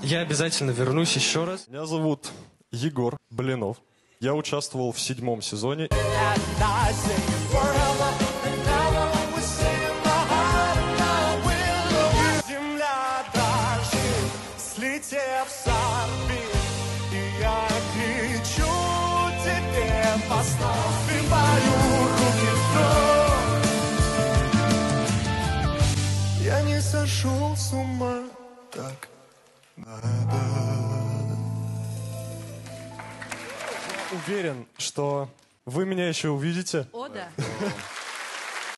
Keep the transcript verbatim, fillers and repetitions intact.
Я обязательно вернусь еще раз. Меня зовут Егор Блинов. Я участвовал в седьмом сезоне. Слетев с орбит, и я кричу тебе по снам, сбиваю руки в кровь. Я не сошел с ума, так надо. Уверен, что вы меня еще увидите. О, да.